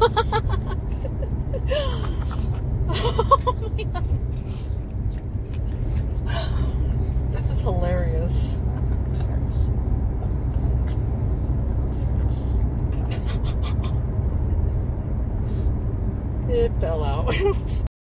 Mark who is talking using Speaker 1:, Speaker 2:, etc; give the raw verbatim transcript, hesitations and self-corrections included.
Speaker 1: Oh my God. This is hilarious. It fell out.